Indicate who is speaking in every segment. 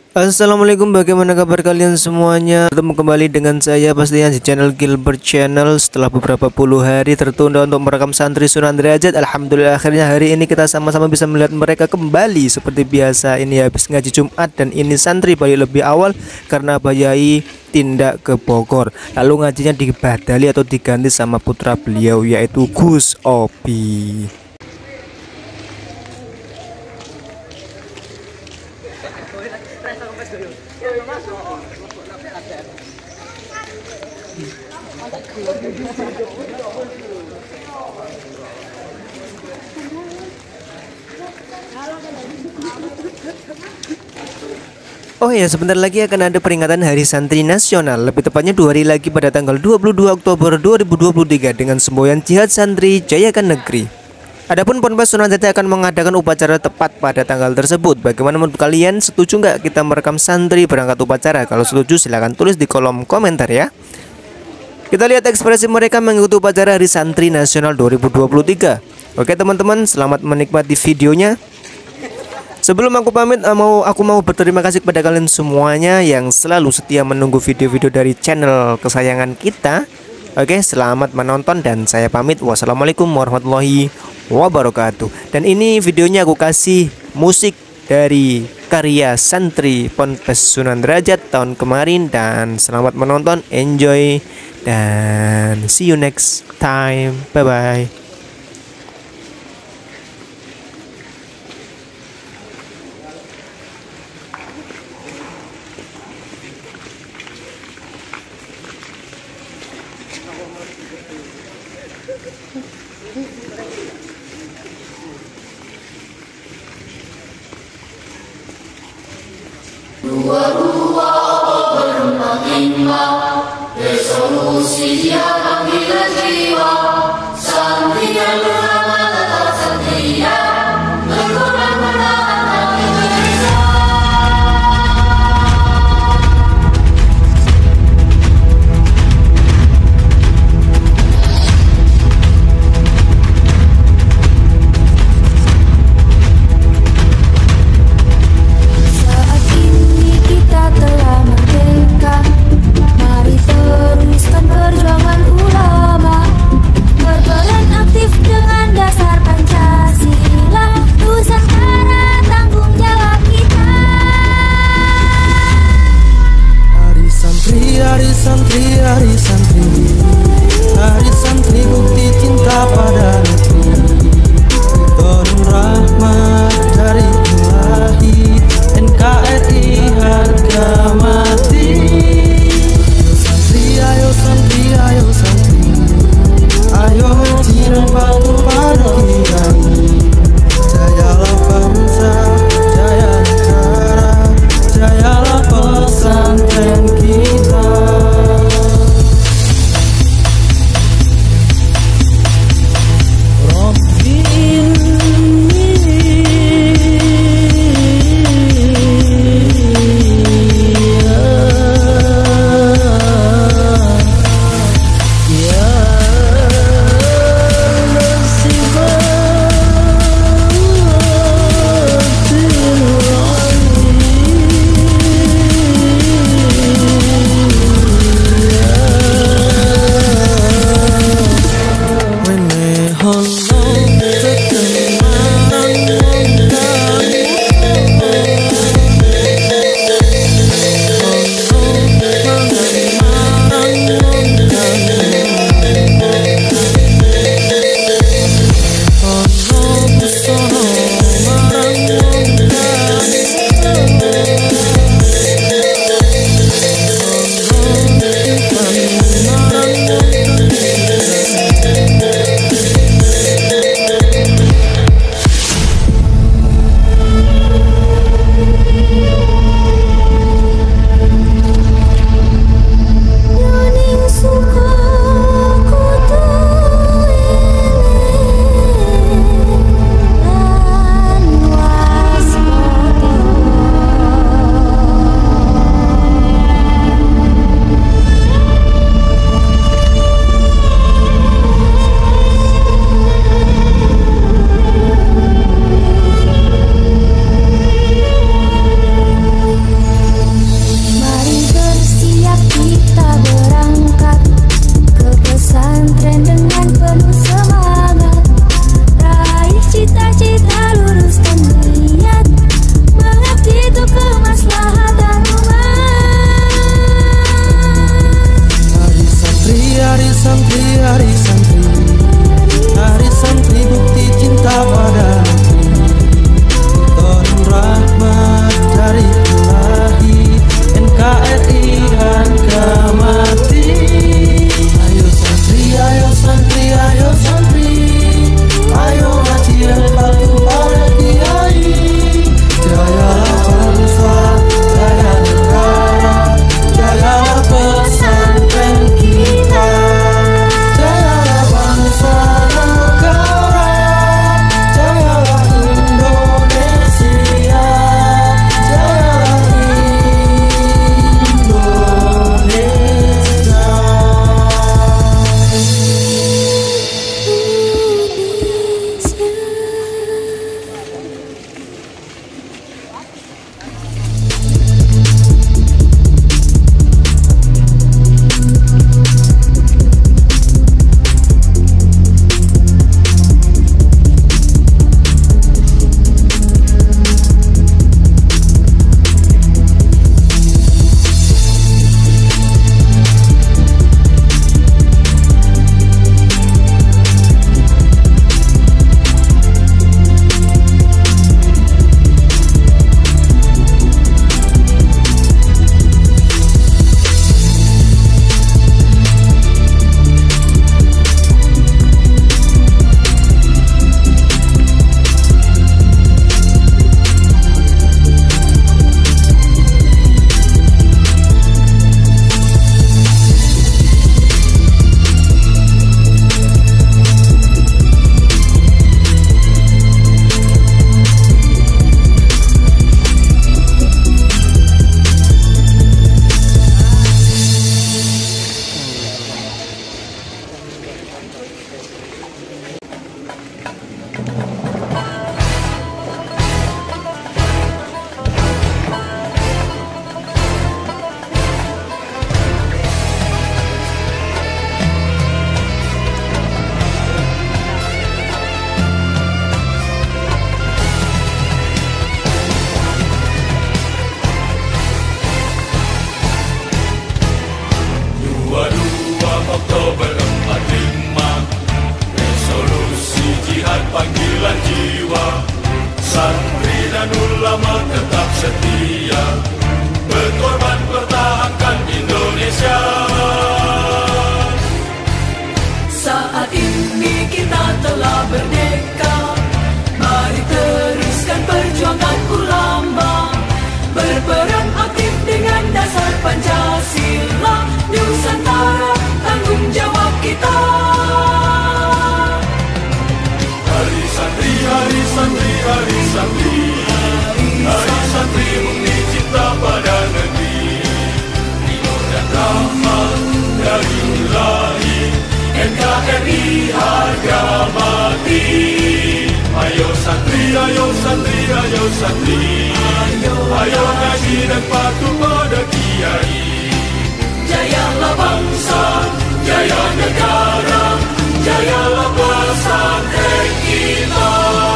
Speaker 1: Assalamualaikum, bagaimana kabar kalian semuanya? Bertemu kembali dengan saya pastinya di channel Gilbert Channel. Setelah beberapa puluh hari tertunda untuk merekam santri Sunan Derajat, alhamdulillah akhirnya hari ini kita sama-sama bisa melihat mereka kembali seperti biasa. Ini habis ngaji Jumat dan ini santri balik lebih awal karena Abah Yai tindak ke Bogor. Lalu ngajinya dibadali atau diganti sama putra beliau yaitu Gus Obi. Oh ya, sebentar lagi akan ada peringatan Hari Santri Nasional, lebih tepatnya 2 hari lagi pada tanggal 22 Oktober 2023 dengan semboyan Jihad Santri Jayakan Negeri. Adapun Ponpes Sunan Derajat akan mengadakan upacara tepat pada tanggal tersebut. Bagaimana menurut kalian? Setuju nggak kita merekam santri berangkat upacara? Kalau setuju silahkan tulis di kolom komentar ya. Kita lihat ekspresi mereka mengikuti upacara Hari Santri Nasional 2023. Oke teman-teman, selamat menikmati videonya. Sebelum aku pamit, aku mau berterima kasih kepada kalian semuanya yang selalu setia menunggu video-video dari channel kesayangan kita. Oke, selamat menonton dan saya pamit. Wassalamualaikum warahmatullahi wabarakatuh. Dan ini videonya aku kasih musik dari karya santri Ponpes Sunan Derajat tahun kemarin. Dan selamat menonton, enjoy, dan see you next time. Bye bye.
Speaker 2: Dua-dua berhimmat resolusi yang panggilan jiwa santri yang beramal tetap setia berkorban menahan Indonesia. Hari santri bukti cinta pada negeri, turun rahmat dari Ilahi, NKRI harga mati. Ayo santri, ayo santri, ayo bantu pada kita. Jayalah bangsa, jaya negara, jayalah pesantren kita.
Speaker 3: santri, ayo ngaji dan patuh pada kiai. Jayalah bangsa, jaya negara, jayalah pesantren kita.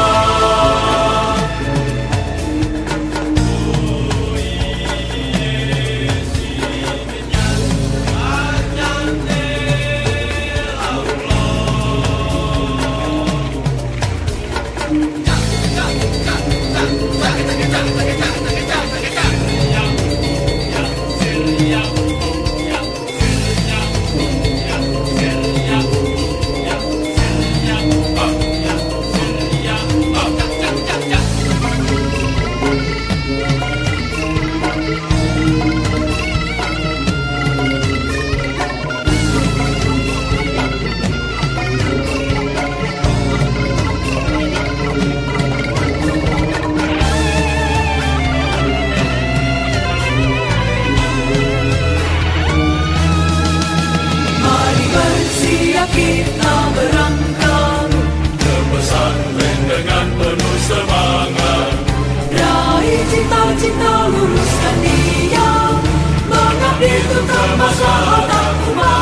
Speaker 3: Kita berangkat ke pesantren dengan penuh semangat, raih cita-cita, luruskan niat, mengabdi untuk kemaslahatan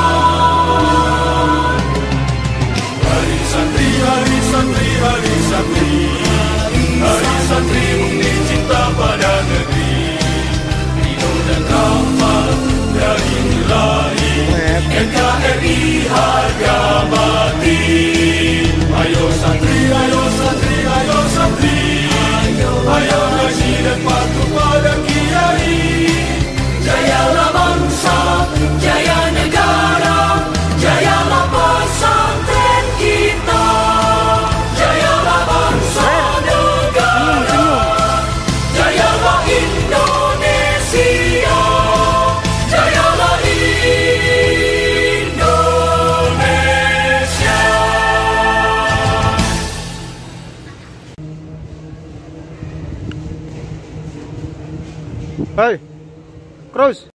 Speaker 3: umat. Hari santri, hari santri, hari santri, hari santri murni cinta pada negeri, ridho dan rahmat dari Ilahi, NKRI harga mati. Ayo santri, ayo santri, ayo santri, ayo ngaji dan patuh pada kiai. Jayalah bangsa, jaya negara, jayalah pesantren kita. Jayalah bangsa negara, jayalah Indonesia, jayalah Indonesia.
Speaker 4: Hai, Cruz.